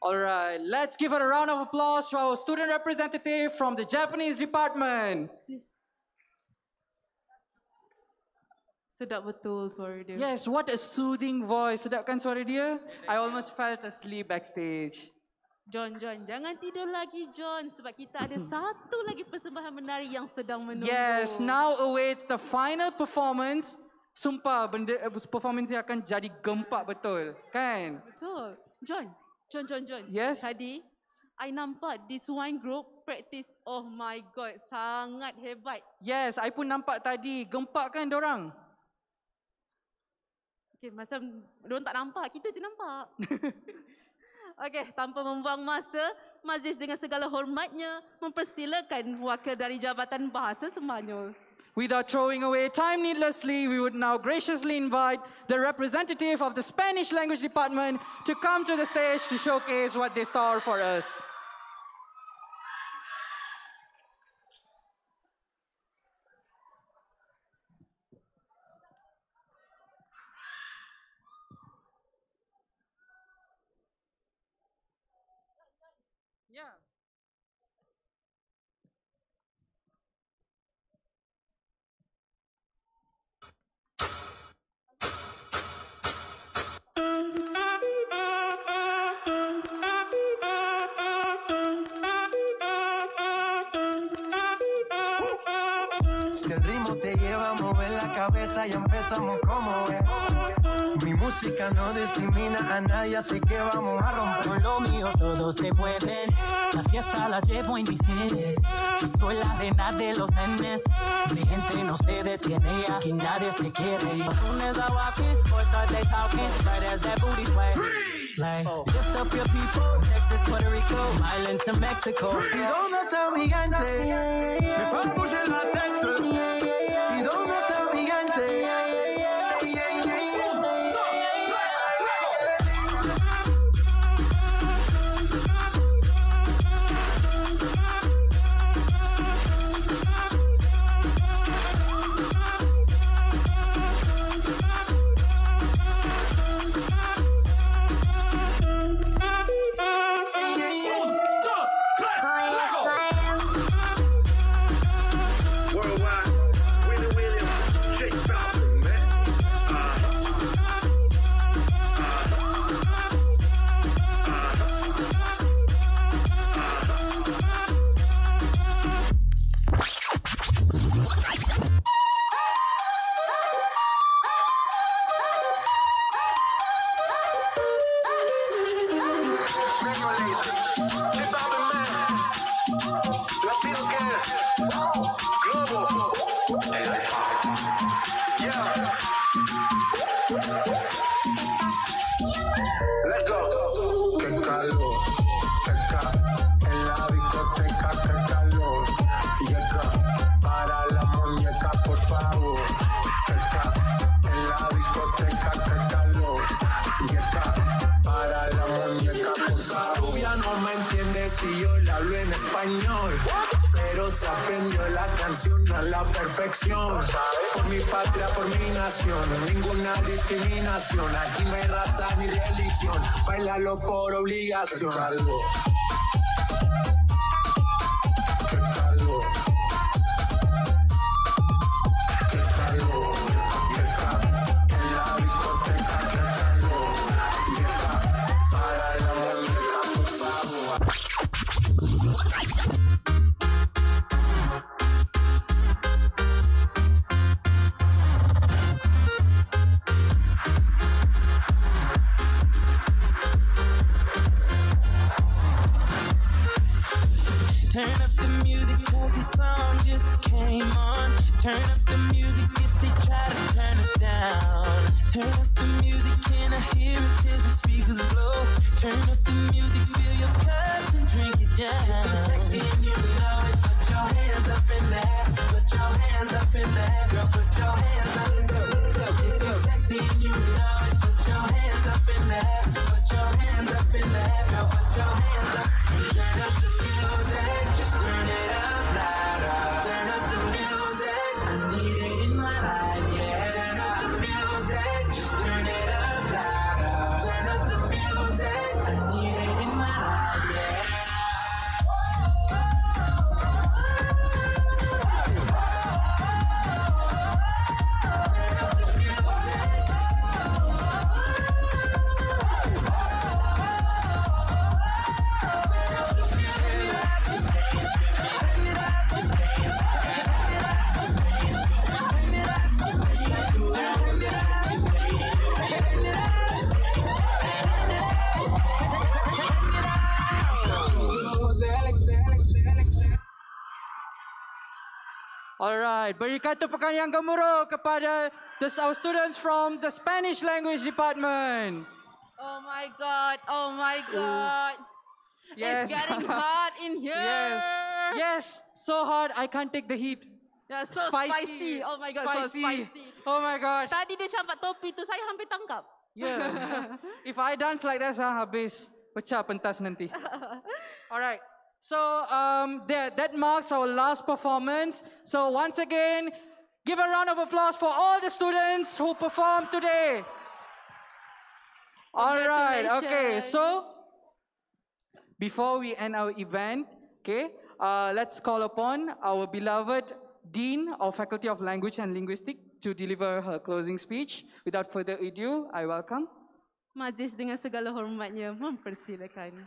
All right, let's give a round of applause to our student representative from the Japanese department. Sedap betul suara dia. Yes, what a soothing voice. Sedap kan suara dia? I almost felt asleep backstage. John, jangan tidur lagi John sebab kita ada satu lagi persembahan menari yang sedang menunggu. Yes, now awaits the final performance. Sumpah, performance akan jadi gempak betul, kan? Betul. John. Yes. Tadi, I nampak this one group practice. Oh my God, sangat hebat. Yes, I pun nampak tadi. Gempak kan dorang? Okay, macam diorang tak nampak, kita je nampak. Okey, tanpa membuang masa, majlis dengan segala hormatnya mempersilakan wakil dari Jabatan Bahasa Semanyol. Without throwing away time needlessly, we would now graciously invite the representative of the Spanish language department to come to the stage to showcase what they store for us. Yeah. Si el ritmo te lleva a mover la cabeza, ya empezamos como es. Mi música no discrimina a nadie, así que vamos a romper. Con lo mío todos se mueven, la fiesta la llevo en mis genes. Yo soy la reina de los nenes, mi gente no se detiene, aquí nadie se quiere. As soon as I walk in, boys start they talking, right as that booty sway. Lift up your people, Texas, Puerto Rico, islands to Mexico. ¿Y dónde está mi gente? Me fue a pushar la testa. ¿Y dónde está mi gente? Si yo le hablo en español, pero se aprendió la canción a la perfección. Por mi patria, por mi nación, ninguna discriminación. Aquí no hay raza ni religión, bailalo por obligación. Qué calor. Qué calor. Qué calor. En la discoteca, qué calor. Para la muñeca, por favor. Turn up the music 'cause the song just came on. Turn up the music if they try to turn us down. Turn up the music, can I hear it till the speakers blow? Turn up the music, fill your cup and drink it down. If you're sexy and you know it, put your hands up in there. Put your hands up in there. Girl, put your hands up in there. If you're sexy and you know it, put your hands up in there. Put your hands up in there. Girl, put your hands up. Turn up the music, just turn it up louder. Turn up the music, I need it in my life, yeah. Turn up the music, just turn it up louder. Turn up the music, I need it in my Alright, berikan tepukan yang gemuruh kepada our students from the Spanish language department. Oh my God, oh my God. Yes. It's getting hot in here. Yes. Yes, so hot I can't take the heat. Yeah, so spicy. Oh my God, so spicy. Oh my gosh. Tadi dia campak topi tu, saya hampir tangkap. Yeah. If I dance like that, habis pecah pentas nanti. Alright. So that marks our last performance. So once again, give a round of applause for all the students who performed today. Alright, okay. So before we end our event, okay, let's call upon our beloved Dean of Faculty of Language and Linguistics to deliver her closing speech. Without further ado, I welcome. Majlis dengan segala hormatnya mempersilakan.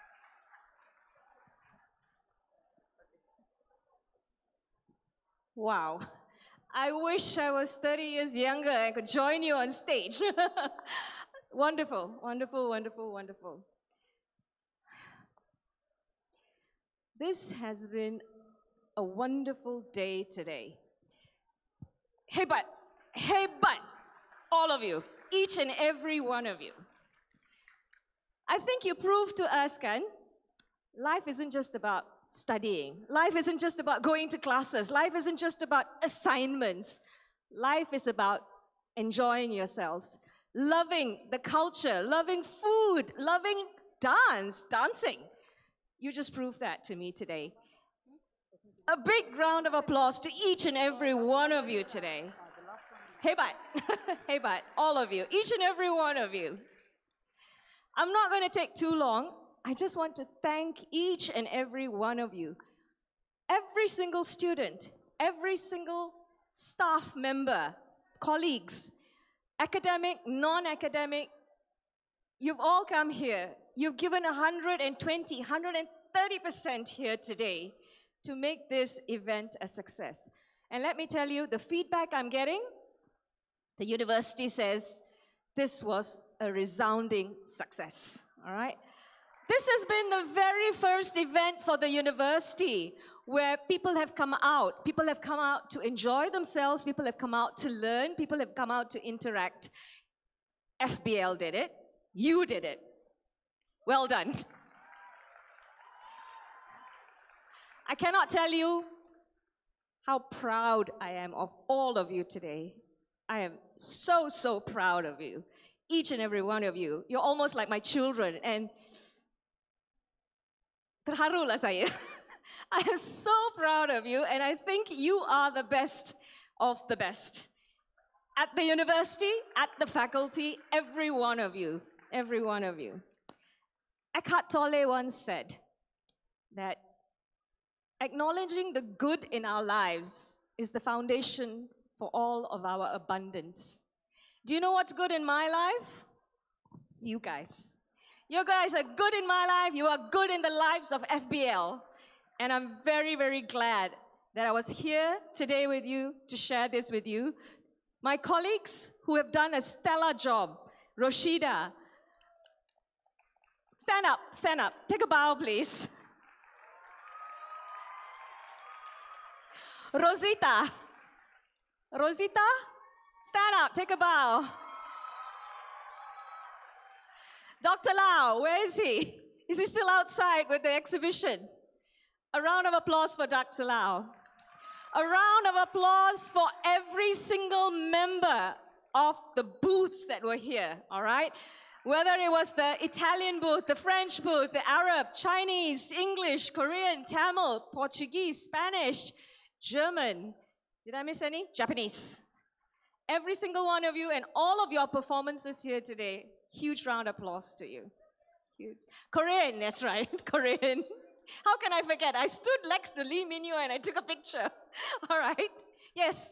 Wow. I wish I was 30 years younger and could join you on stage. Wonderful, wonderful, wonderful, wonderful. This has been a wonderful day today. Hey, but, all of you, each and every one of you. I think you proved to us, Kan, life isn't just about studying. Life isn't just about going to classes. Life isn't just about assignments. Life is about enjoying yourselves, loving the culture, loving food, loving dancing. You just proved that to me today. A big round of applause to each and every one of you today. Hey, but, all of you, each and every one of you. I'm not going to take too long. I just want to thank each and every one of you. Every single student, every single staff member, colleagues, academic, non-academic, you've all come here. You've given 120, 130% here today to make this event a success. And let me tell you, the feedback I'm getting, the university says this was a resounding success, all right? This has been the very first event for the university where people have come out. People have come out to enjoy themselves. People have come out to learn. People have come out to interact. FBL did it. You did it. Well done. I cannot tell you how proud I am of all of you today. I am so, so proud of you. Each and every one of you. You're almost like my children. And terharu lah saya. I am so proud of you, and I think you are the best of the best. At the university, at the faculty, every one of you, every one of you. Eckhart Tolle once said that acknowledging the good in our lives is the foundation for all of our abundance. Do you know what's good in my life? You guys. You guys are good in my life. You are good in the lives of FBL. And I'm very, very glad that I was here today with you to share this with you. My colleagues who have done a stellar job. Roshida. Stand up, stand up. Take a bow, please. Rosita. Rosita, stand up, take a bow. Dr. Lau, where is he? Is he still outside with the exhibition? A round of applause for Dr. Lau. A round of applause for every single member of the booths that were here, all right? Whether it was the Italian booth, the French booth, the Arab, Chinese, English, Korean, Tamil, Portuguese, Spanish, German. Did I miss any? Japanese. Every single one of you and all of your performances here today, huge round of applause to you. Huge. Korean, that's right, Korean. How can I forget? I stood next to Lee Min-yo and I took a picture. All right? Yes.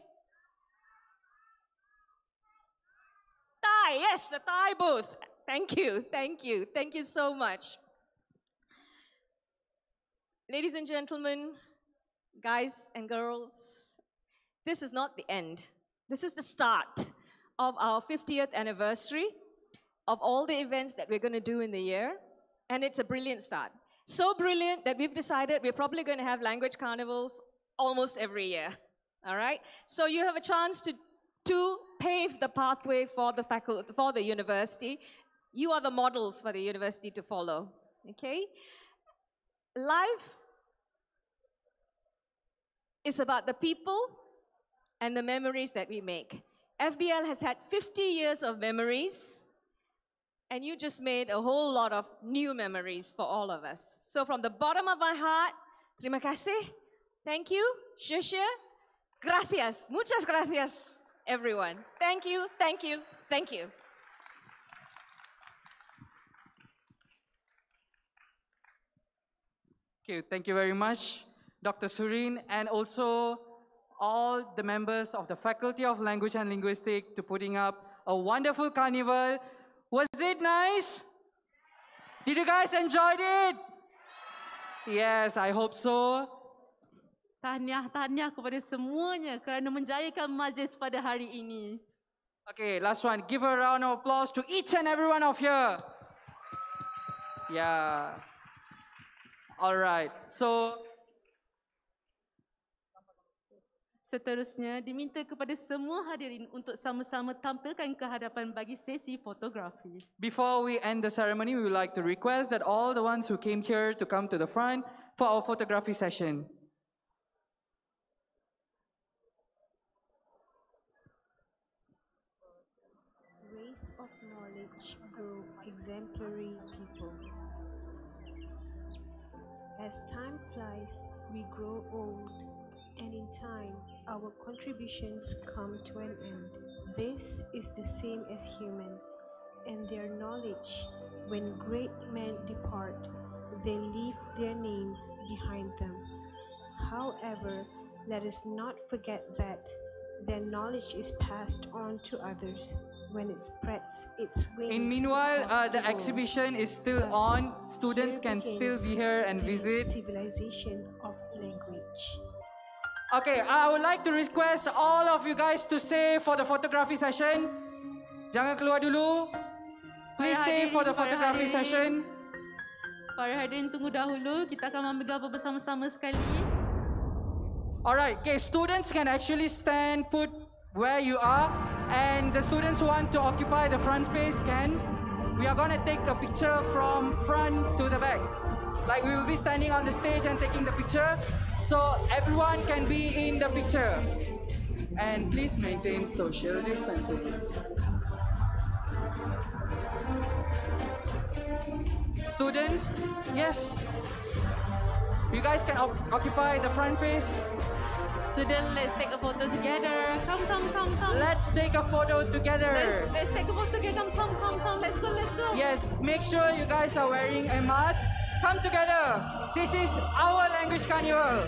Thai, yes, the Thai booth. Thank you, thank you. Thank you so much. Ladies and gentlemen, guys and girls, this is not the end. This is the start of our 50th anniversary of all the events that we're going to do in the year. And it's a brilliant start. So brilliant that we've decided we're probably going to have language carnivals almost every year. All right? So you have a chance to pave the pathway for the faculty, for the university. You are the models for the university to follow. Okay? Life is about the people and the memories that we make. FBL has had 50 years of memories, and you just made a whole lot of new memories for all of us. So from the bottom of my heart, terima kasih, thank you, shusha, gracias, muchas gracias, everyone. Thank you, thank you, thank you. Okay, thank you very much, Dr. Surin, and also all the members of the Faculty of Language and Linguistics to putting up a wonderful carnival. Was it nice? Did you guys enjoy it? Yes, I hope so. Tahniah kepada semuanya kerana menjayakan majlis pada hari ini. Okay, last one. Give a round of applause to each and every one of you. Yeah. All right. So, seterusnya diminta kepada semua hadirin untuk sama-sama tampilkan kehadapan bagi sesi fotografi. before we end the ceremony, we would like to request that all the ones who came here to come to the front for our photography session. Race of knowledge grow exemplary people. As time flies, we grow old, and in time, our contributions come to an end. This is the same as humans, and their knowledge. When great men depart, they leave their names behind them. However, let us not forget that their knowledge is passed on to others when it spreads its wings. Meanwhile, across the world. exhibition is still Thus, on. Students here can still begins be here and the visit. civilization of language. Okay, I would like to request all of you guys to stay for the photography session. Jangan keluar dulu. Please stay for the photography session. Para hadirin tunggu dahulu, kita akan ambil gambar bersama-sama sekali. Alright, okay, students can actually stand put where you are, and the students who want to occupy the front space can. We are gonna take a picture from front to the back. Like we will be standing on the stage and taking the picture, so everyone can be in the picture. And please maintain social distancing. Students, yes. You guys can occupy the front face. Student, let's take a photo together. Come. Let's take a photo together. Let's take a photo together. Come. Let's go. Yes, make sure you guys are wearing a mask. Come together. This is our language carnival.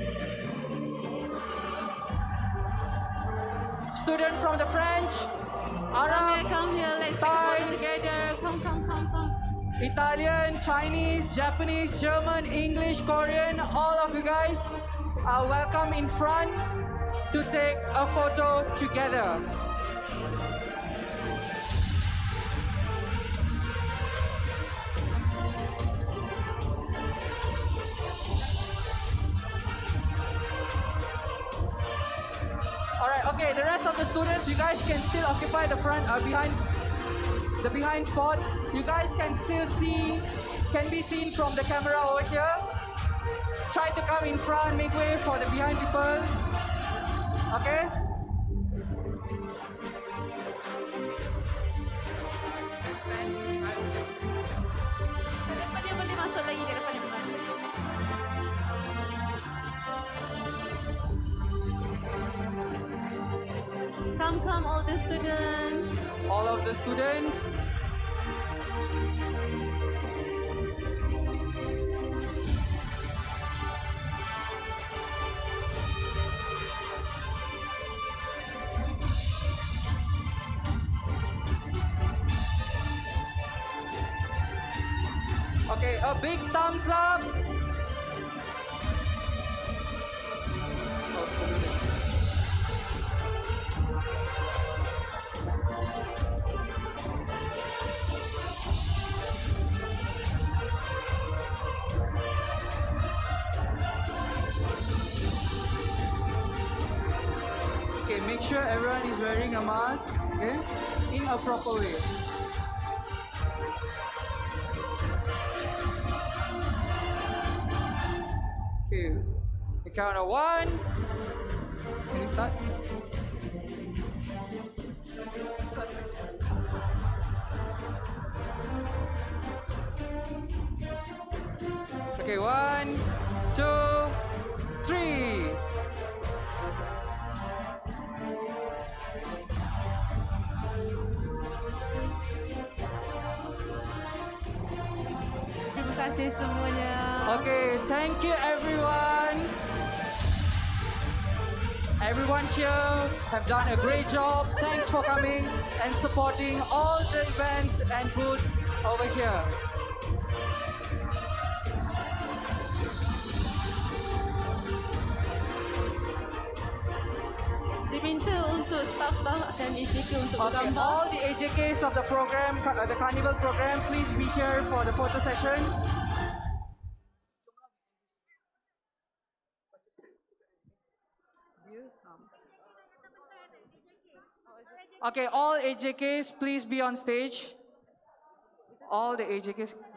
Student from the French, Arab, Come here. Let's take a Thai, photo together. Come. Italian, Chinese, Japanese, German, English, Korean, all of you guys are welcome in front to take a photo together. All right, okay, the rest of the students, you guys can still occupy the front, behind spot. You guys can still can be seen from the camera over here. Try to come in front, make way for the behind people. Okay? Ke depan dia boleh masuk lagi, ke depan dia boleh masuk lagi. Come, all the students. All of the students. Okay, a big thumbs up. make sure everyone is wearing a mask, okay, in a proper way. Okay, the count of 1. Can you start? Okay, 1, 2, 3. Terima kasih semuanya. Okay, thank you everyone. Everyone here have done a great job. Thanks for coming and supporting all the events and booths over here. Diminta untuk staff-staff dan AJK untuk Okay, bergambar. all the AJKs of the program, the Carnival program, please be here for the photo session. Okay, all AJKs, please be on stage. All the AJKs.